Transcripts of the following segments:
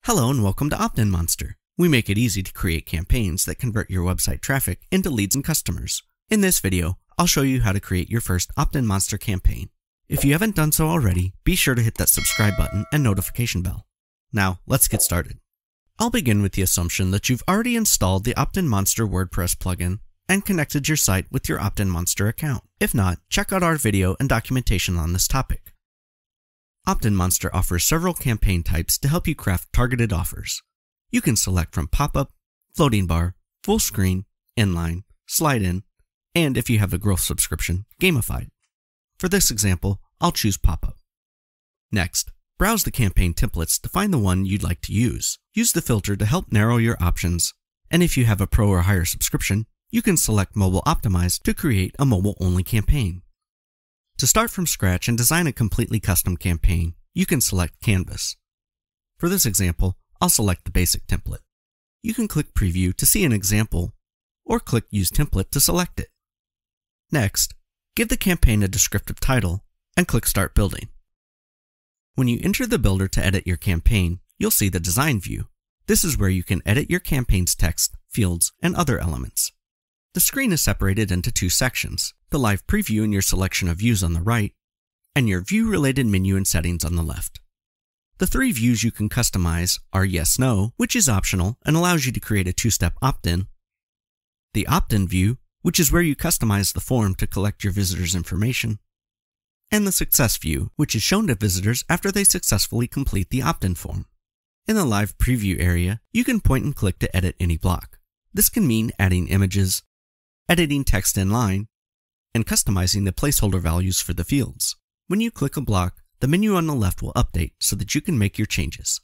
Hello and welcome to OptinMonster. We make it easy to create campaigns that convert your website traffic into leads and customers. In this video, I'll show you how to create your first OptinMonster campaign. If you haven't done so already, be sure to hit that subscribe button and notification bell. Now, let's get started. I'll begin with the assumption that you've already installed the OptinMonster WordPress plugin and connected your site with your OptinMonster account. If not, check out our video and documentation on this topic. OptinMonster offers several campaign types to help you craft targeted offers. You can select from pop-up, floating bar, full screen, inline, slide-in, and if you have a growth subscription, gamified. For this example, I'll choose pop-up. Next, browse the campaign templates to find the one you'd like to use. Use the filter to help narrow your options, and if you have a pro or higher subscription, you can select mobile optimized to create a mobile-only campaign. To start from scratch and design a completely custom campaign, you can select Canvas. For this example, I'll select the basic template. You can click Preview to see an example, or click Use Template to select it. Next, give the campaign a descriptive title and click Start Building. When you enter the builder to edit your campaign, you'll see the Design view. This is where you can edit your campaign's text, fields, and other elements. The screen is separated into two sections, the live preview and your selection of views on the right, and your view-related menu and settings on the left. The three views you can customize are Yes/No, which is optional and allows you to create a two-step opt-in, the opt-in view, which is where you customize the form to collect your visitors' information, and the Success view, which is shown to visitors after they successfully complete the opt-in form. In the live preview area, you can point and click to edit any block. This can mean adding images, editing text in line, and customizing the placeholder values for the fields. When you click a block, the menu on the left will update so that you can make your changes.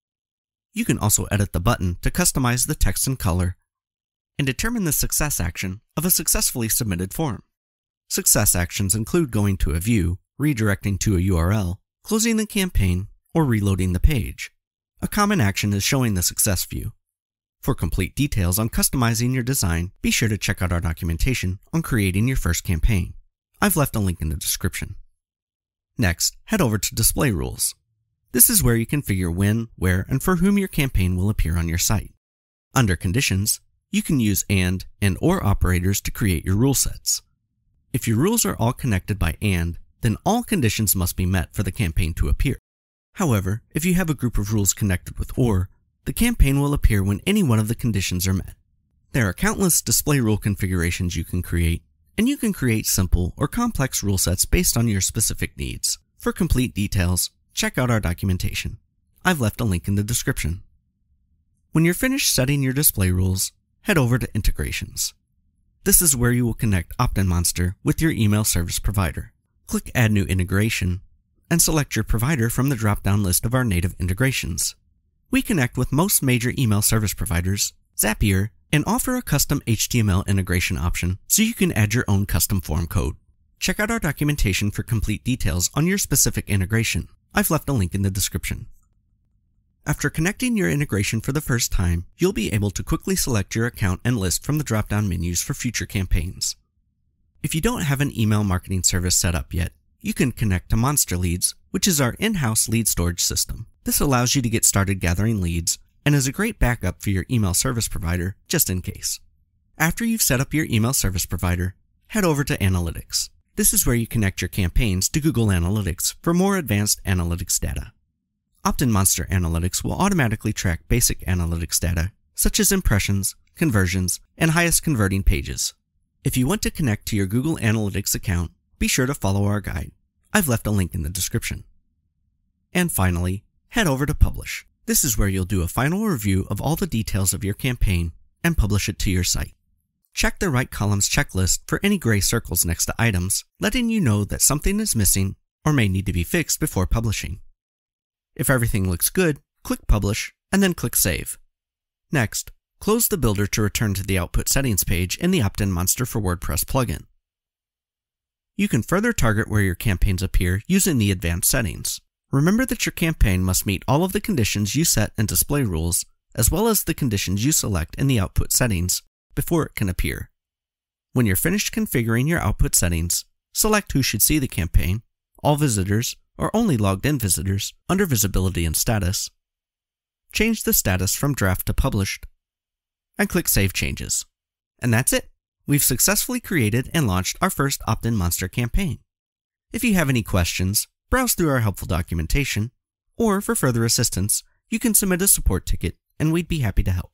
You can also edit the button to customize the text and color, and determine the success action of a successfully submitted form. Success actions include going to a view, redirecting to a URL, closing the campaign, or reloading the page. A common action is showing the success view. For complete details on customizing your design, be sure to check out our documentation on creating your first campaign. I've left a link in the description. Next, head over to Display Rules. This is where you configure when, where, and for whom your campaign will appear on your site. Under Conditions, you can use and/or operators to create your rule sets. If your rules are all connected by and, then all conditions must be met for the campaign to appear. However, if you have a group of rules connected with or, the campaign will appear when any one of the conditions are met. There are countless display rule configurations you can create, and you can create simple or complex rule sets based on your specific needs. For complete details, check out our documentation. I've left a link in the description. When you're finished setting your display rules, head over to Integrations. This is where you will connect OptinMonster with your email service provider. Click Add New Integration, and select your provider from the drop-down list of our native integrations. We connect with most major email service providers, Zapier, and offer a custom HTML integration option so you can add your own custom form code. Check out our documentation for complete details on your specific integration. I've left a link in the description. After connecting your integration for the first time, you'll be able to quickly select your account and list from the drop-down menus for future campaigns. If you don't have an email marketing service set up yet, you can connect to Monster Leads, which is our in-house lead storage system. This allows you to get started gathering leads and is a great backup for your email service provider, just in case. After you've set up your email service provider, head over to Analytics. This is where you connect your campaigns to Google Analytics for more advanced analytics data. OptinMonster Analytics will automatically track basic analytics data, such as impressions, conversions, and highest converting pages. If you want to connect to your Google Analytics account, be sure to follow our guide. I've left a link in the description. And finally, head over to Publish. This is where you'll do a final review of all the details of your campaign and publish it to your site. Check the right columns checklist for any gray circles next to items, letting you know that something is missing or may need to be fixed before publishing. If everything looks good, click Publish and then click Save. Next, close the builder to return to the Output Settings page in the OptinMonster for WordPress plugin. You can further target where your campaigns appear using the advanced settings. Remember that your campaign must meet all of the conditions you set in display rules, as well as the conditions you select in the output settings, before it can appear. When you're finished configuring your output settings, select who should see the campaign, all visitors, or only logged in visitors, under Visibility and Status. change the status from draft to published, and click Save Changes. And that's it! We've successfully created and launched our first Opt-in Monster campaign. If you have any questions, browse through our helpful documentation, or for further assistance, you can submit a support ticket and we'd be happy to help.